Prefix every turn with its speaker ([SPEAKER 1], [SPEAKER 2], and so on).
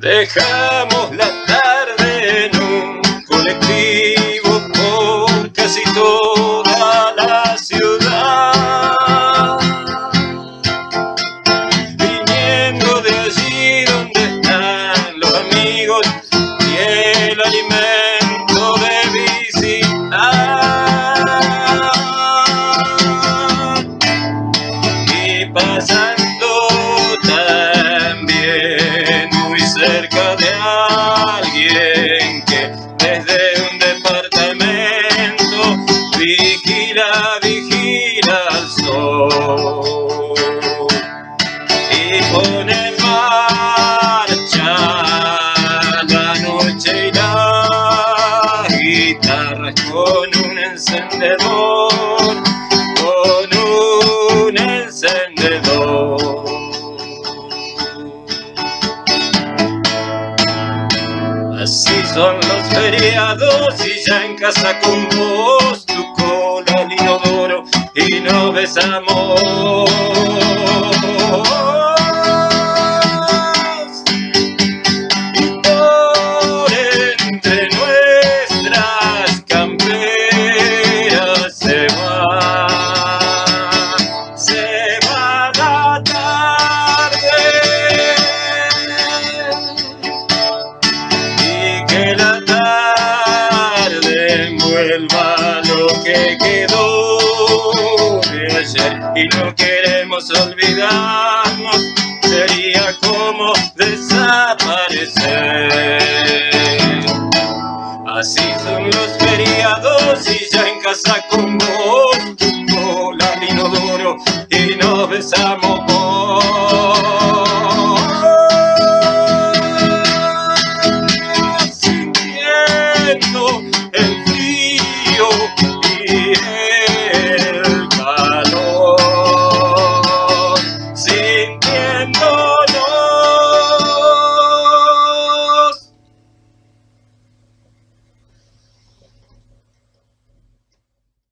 [SPEAKER 1] Dejamos la tarde en un colectivo por casi toda la ciudad, viniendo de allí donde están los amigos y el alimento de visitar, y pasando también muy cerca de alguien que desde un departamento vigila al sol y pone en marcha la noche y las guitarras con un encendedor, Así son los feriados y ya en casa con vos tu cola al inodoro y nos besamos. Y por entre nuestras camperas se va la tarde. Que la tarde envuelva lo que quedó de ayer y no queremos olvidarnos, sería como desaparecer. Así son los